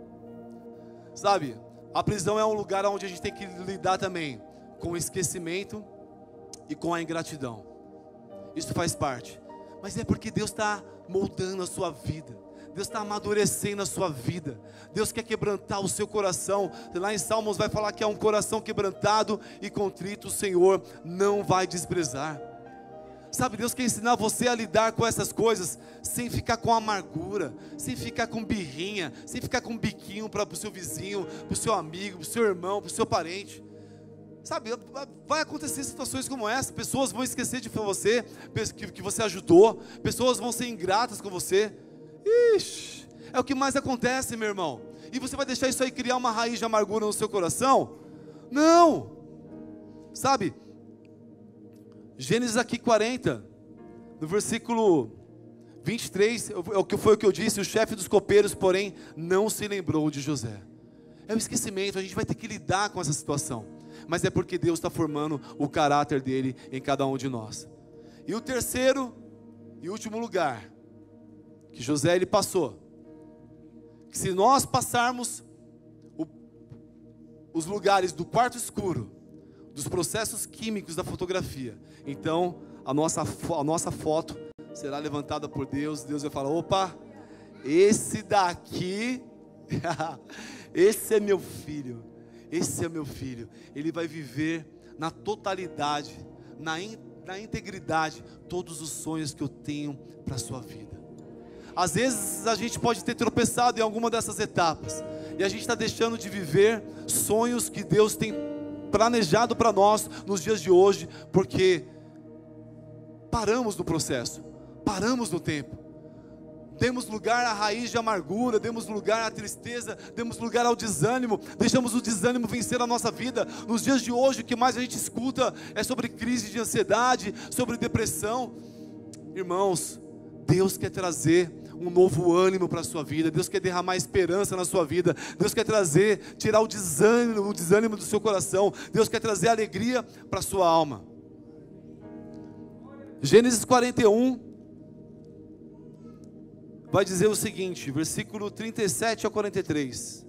Sabe, a prisão é um lugar onde a gente tem que lidar também com o esquecimento e com a ingratidão. Isso faz parte. Mas é porque Deus está moldando a sua vida. Deus está amadurecendo a sua vida. Deus quer quebrantar o seu coração. Lá em Salmos vai falar que é um coração quebrantado e contrito, o Senhor não vai desprezar. Sabe, Deus quer ensinar você a lidar com essas coisas sem ficar com amargura, sem ficar com birrinha, sem ficar com biquinho para o seu vizinho, para o seu amigo, para o seu irmão, para o seu parente. Sabe, vai acontecer situações como essa. Pessoas vão esquecer de você, que, que você ajudou. Pessoas vão ser ingratas com você. Ixi, é o que mais acontece, meu irmão. E você vai deixar isso aí criar uma raiz de amargura no seu coração? Não. Sabe, Gênesis aqui quarenta, no versículo vinte e três, é o que foi o que eu disse: o chefe dos copeiros, porém, não se lembrou de José. É o esquecimento. A gente vai ter que lidar com essa situação, mas é porque Deus está formando o caráter dele em cada um de nós. E o terceiro e último lugar que José ele passou, que se nós passarmos o, os lugares do quarto escuro, dos processos químicos da fotografia, então a nossa, a nossa foto será levantada por Deus. Deus vai falar: opa, esse daqui esse é meu filho, esse é meu filho. Ele vai viver na totalidade, na, in, na integridade, todos os sonhos que eu tenho para a sua vida. Às vezes a gente pode ter tropeçado em alguma dessas etapas, e a gente está deixando de viver sonhos que Deus tem planejado para nós nos dias de hoje, porque paramos no processo, paramos no tempo, demos lugar à raiz de amargura, demos lugar à tristeza, demos lugar ao desânimo, deixamos o desânimo vencer a nossa vida. Nos dias de hoje o que mais a gente escuta é sobre crise de ansiedade, sobre depressão. Irmãos, Deus quer trazer um novo ânimo para a sua vida. Deus quer derramar esperança na sua vida. Deus quer trazer, tirar o desânimo, o desânimo do seu coração. Deus quer trazer alegria para a sua alma. Gênesis quarenta e um vai dizer o seguinte, versículo trinta e sete a quarenta e três.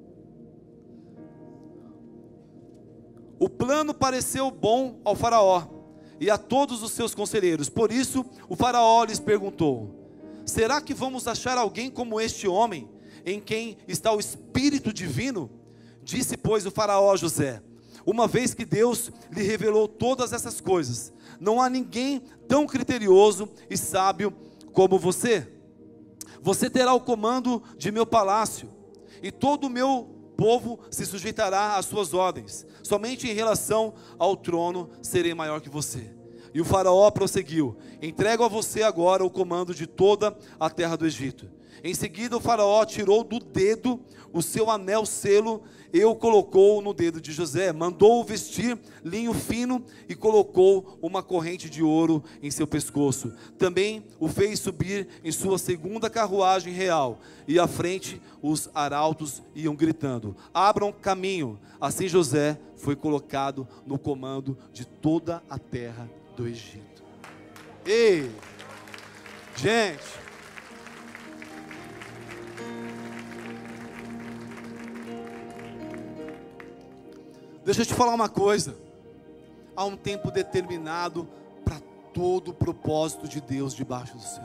O plano pareceu bom ao faraó e a todos os seus conselheiros. Por isso o faraó lhes perguntou: será que vamos achar alguém como este homem, em quem está o Espírito Divino? Disse, pois, o faraó a José: uma vez que Deus lhe revelou todas essas coisas, não há ninguém tão criterioso e sábio como você. Você terá o comando de meu palácio, e todo o meu povo se sujeitará às suas ordens. Somente em relação ao trono serei maior que você. E o faraó prosseguiu: entrego a você agora o comando de toda a terra do Egito. Em seguida o faraó tirou do dedo o seu anel selo e o colocou no dedo de José. Mandou-o vestir linho fino e colocou uma corrente de ouro em seu pescoço. Também o fez subir em sua segunda carruagem real. E à frente os arautos iam gritando: abram caminho. Assim José foi colocado no comando de toda a terra do Egito. Ei, gente, deixa eu te falar uma coisa. Há um tempo determinado para todo o propósito de Deus debaixo do céu.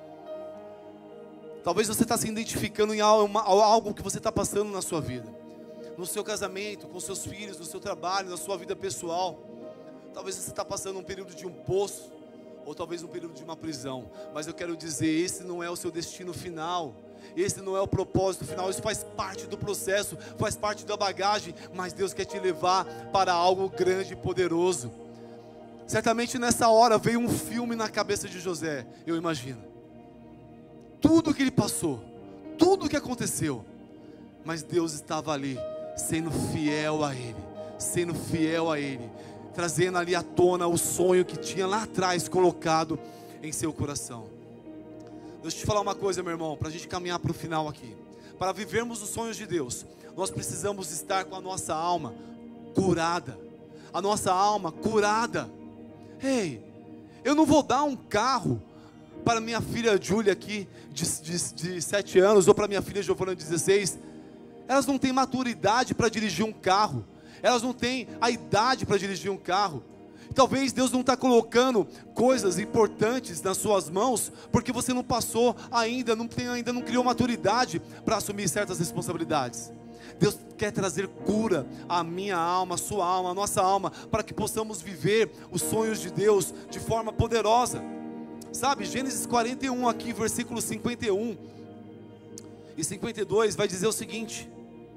Talvez você está se identificando em algo que você está passando na sua vida, no seu casamento, com seus filhos, no seu trabalho, na sua vida pessoal. Talvez você está passando um período de um poço, ou talvez um período de uma prisão. Mas eu quero dizer, esse não é o seu destino final. Esse não é o propósito final. Isso faz parte do processo, faz parte da bagagem. Mas Deus quer te levar para algo grande e poderoso. Certamente nessa hora veio um filme na cabeça de José, eu imagino. Tudo que ele passou, tudo que aconteceu. Mas Deus estava ali, sendo fiel a ele, sendo fiel a ele, trazendo ali à tona o sonho que tinha lá atrás colocado em seu coração. Deixa eu te falar uma coisa, meu irmão, para a gente caminhar para o final aqui. Para vivermos os sonhos de Deus, nós precisamos estar com a nossa alma curada. A nossa alma curada. Ei, eu não vou dar um carro para minha filha Júlia aqui, de, de, de sete anos, ou para minha filha Giovana de dezesseis. Elas não têm maturidade para dirigir um carro. Elas não têm a idade para dirigir um carro. Talvez Deus não está colocando coisas importantes nas suas mãos, porque você não passou ainda, não tem, ainda não criou maturidade para assumir certas responsabilidades. Deus quer trazer cura à minha alma, à sua alma, à nossa alma, para que possamos viver os sonhos de Deus de forma poderosa. Sabe, Gênesis quarenta e um aqui, versículo cinquenta e um e cinquenta e dois, vai dizer o seguinte: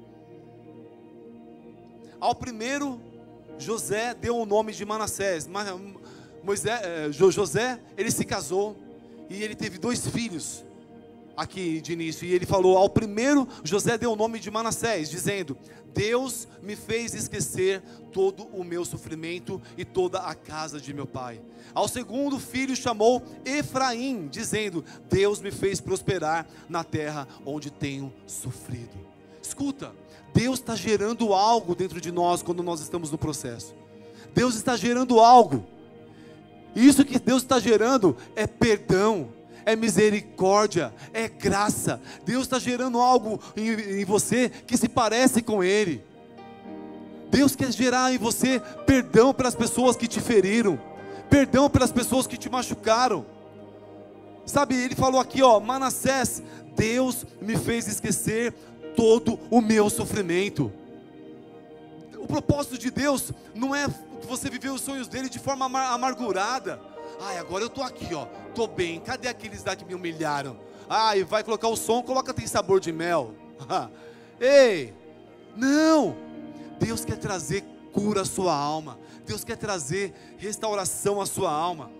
ao primeiro, José deu o nome de Manassés. Moisés, José, ele se casou e ele teve dois filhos aqui de início. E ele falou, ao primeiro, José deu o nome de Manassés, dizendo: Deus me fez esquecer todo o meu sofrimento e toda a casa de meu pai. Ao segundo filho chamou Efraim, dizendo: Deus me fez prosperar na terra onde tenho sofrido. Escuta, Deus está gerando algo dentro de nós quando nós estamos no processo. Deus está gerando algo. E isso que Deus está gerando é perdão, é misericórdia, é graça. Deus está gerando algo em, em você que se parece com Ele. Deus quer gerar em você perdão pelas pessoas que te feriram, perdão pelas pessoas que te machucaram. Sabe, ele falou aqui, ó, Manassés, Deus me fez esquecer todo o meu sofrimento. O propósito de Deus não é você viver os sonhos dele de forma amar- amargurada. Ai, agora eu tô aqui, ó, tô bem. Cadê aqueles lá que me humilharam? Ai, vai colocar o som, coloca tem sabor de mel. Ei, não. Deus quer trazer cura à sua alma. Deus quer trazer restauração à sua alma.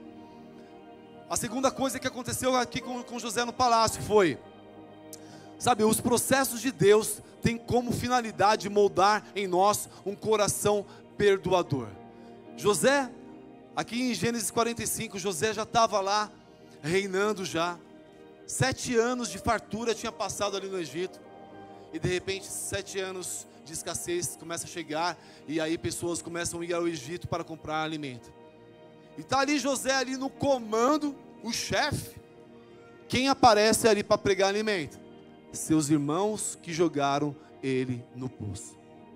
A segunda coisa que aconteceu aqui com, com José no palácio foi, sabe, os processos de Deus têm como finalidade moldar em nós um coração perdoador. José, aqui em Gênesis quarenta e cinco, José já estava lá, reinando já. Sete anos de fartura tinha passado ali no Egito. E de repente, sete anos de escassez começa a chegar. E aí pessoas começam a ir ao Egito para comprar alimento. E está ali José ali no comando, o chefe. Quem aparece ali para pregar alimento? Seus irmãos que jogaram ele no poço.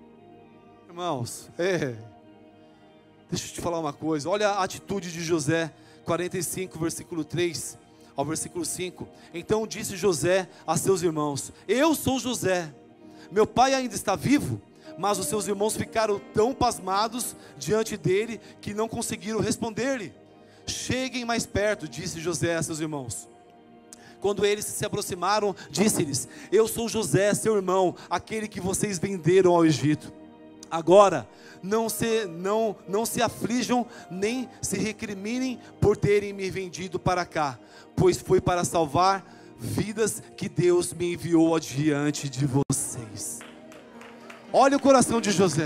Irmãos, é, deixa eu te falar uma coisa. Olha a atitude de José, quarenta e cinco, versículo três ao versículo cinco. Então disse José a seus irmãos: eu sou José, meu pai ainda está vivo? Mas os seus irmãos ficaram tão pasmados diante dele que não conseguiram responder-lhe. Cheguem mais perto, disse José a seus irmãos. Quando eles se aproximaram, disse-lhes: eu sou José, seu irmão, aquele que vocês venderam ao Egito. Agora, não se, não, não se aflijam, nem se recriminem por terem me vendido para cá, pois foi para salvar vidas que Deus me enviou adiante de vocês. Olha o coração de José.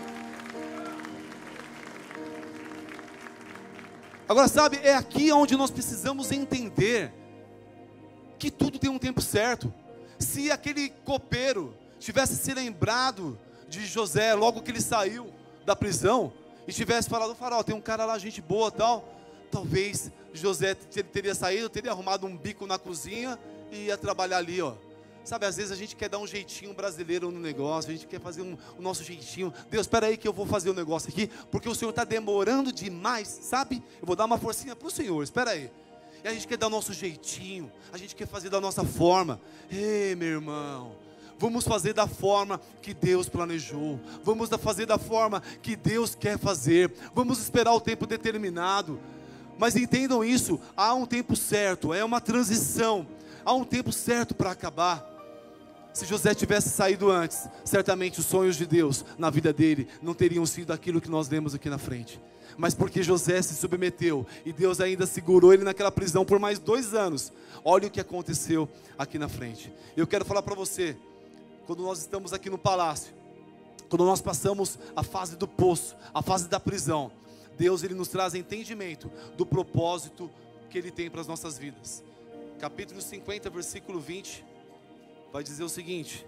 Agora, sabe, é aqui onde nós precisamos entender que tudo tem um tempo certo. Se aquele copeiro tivesse se lembrado de José logo que ele saiu da prisão e tivesse falado: Faraó, tem um cara lá, gente boa, tal, talvez José teria saído, teria arrumado um bico na cozinha e ia trabalhar ali, ó. Sabe, às vezes a gente quer dar um jeitinho brasileiro no negócio, a gente quer fazer um, o nosso jeitinho. Deus, espera aí que eu vou fazer o um negócio aqui, porque o Senhor está demorando demais, sabe? Eu vou dar uma forcinha para o Senhor, espera aí. E a gente quer dar o nosso jeitinho, a gente quer fazer da nossa forma. Ei, meu irmão, vamos fazer da forma que Deus planejou, vamos fazer da forma que Deus quer fazer, vamos esperar o tempo determinado. Mas entendam isso, há um tempo certo, é uma transição, há um tempo certo para acabar. Se José tivesse saído antes, certamente os sonhos de Deus na vida dele não teriam sido aquilo que nós lemos aqui na frente. Mas porque José se submeteu e Deus ainda segurou ele naquela prisão por mais dois anos, olha o que aconteceu aqui na frente. Eu quero falar para você, quando nós estamos aqui no palácio, quando nós passamos a fase do poço, a fase da prisão, Deus ele nos traz entendimento do propósito que Ele tem para as nossas vidas. Capítulo cinquenta, versículo vinte, vai dizer o seguinte: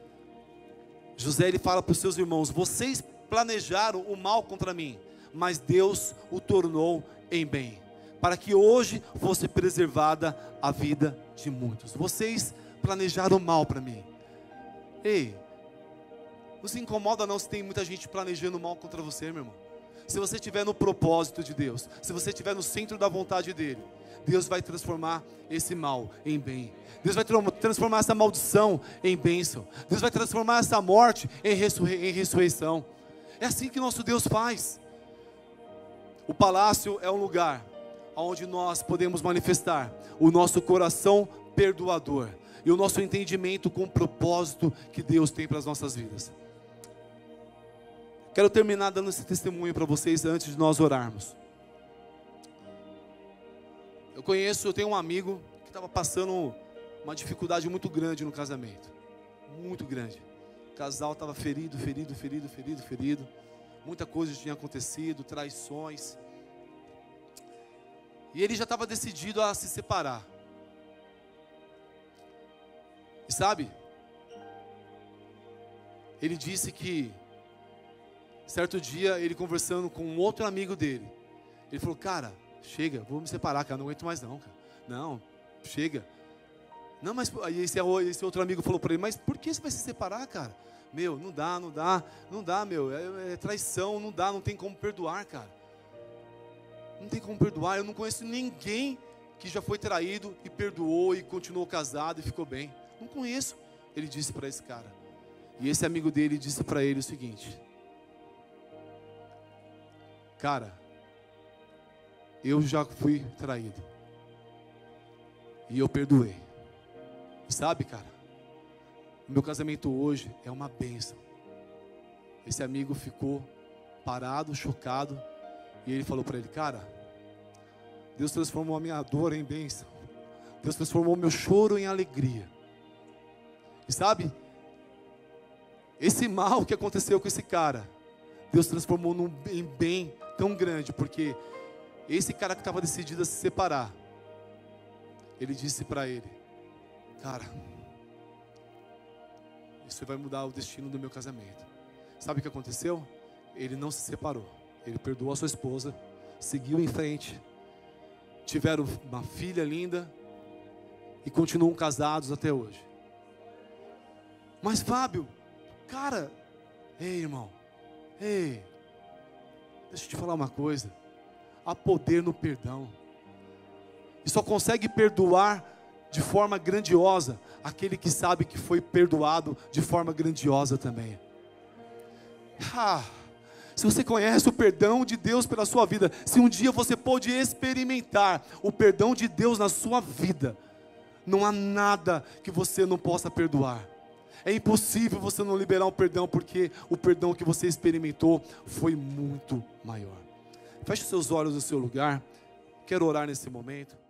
José ele fala para os seus irmãos: vocês planejaram o mal contra mim, mas Deus o tornou em bem, para que hoje fosse preservada a vida de muitos. Vocês planejaram o mal para mim. Ei, não se incomoda não se tem muita gente planejando mal contra você, meu irmão. Se você estiver no propósito de Deus, se você estiver no centro da vontade dEle, Deus vai transformar esse mal em bem. Deus vai transformar essa maldição em bênção. Deus vai transformar essa morte em, ressurrei em ressurreição. É assim que nosso Deus faz. O palácio é um lugar onde nós podemos manifestar o nosso coração perdoador e o nosso entendimento com o propósito que Deus tem para as nossas vidas. Quero terminar dando esse testemunho para vocês antes de nós orarmos. Eu conheço, eu tenho um amigo que estava passando uma dificuldade muito grande no casamento. Muito grande. O casal estava ferido, ferido, ferido, ferido, ferido. Muita coisa tinha acontecido, traições. E ele já estava decidido a se separar. E sabe, ele disse que certo dia, ele conversando com um outro amigo dele, ele falou: cara, chega, vou me separar, cara, não aguento mais não, cara. Não, chega. Não, mas aí esse, esse outro amigo falou para ele: mas por que você vai se separar, cara? Meu, não dá, não dá, não dá, meu, é, é traição, não dá, não tem como perdoar, cara. Não tem como perdoar, eu não conheço ninguém que já foi traído e perdoou e continuou casado e ficou bem. Não conheço, ele disse para esse cara. E esse amigo dele disse para ele o seguinte: cara, eu já fui traído e eu perdoei. E sabe, cara, o meu casamento hoje é uma bênção. Esse amigo ficou parado, chocado, e ele falou para ele: cara, Deus transformou a minha dor em bênção. Deus transformou o meu choro em alegria. E sabe, esse mal que aconteceu com esse cara, Deus transformou num, em bem tão grande, porque esse cara que estava decidido a se separar, ele disse para ele: cara, isso vai mudar o destino do meu casamento. Sabe o que aconteceu? Ele não se separou, ele perdoou a sua esposa, seguiu em frente, tiveram uma filha linda e continuam casados até hoje. Mas Fábio, cara, ei irmão, ei, deixa eu te falar uma coisa. Há poder no perdão. E só consegue perdoar de forma grandiosa aquele que sabe que foi perdoado de forma grandiosa também. Ah, se você conhece o perdão de Deus pela sua vida, se um dia você pôde experimentar o perdão de Deus na sua vida, não há nada que você não possa perdoar. É impossível você não liberar um perdão, porque o perdão que você experimentou foi muito maior. Feche seus olhos no seu lugar. Quero orar nesse momento.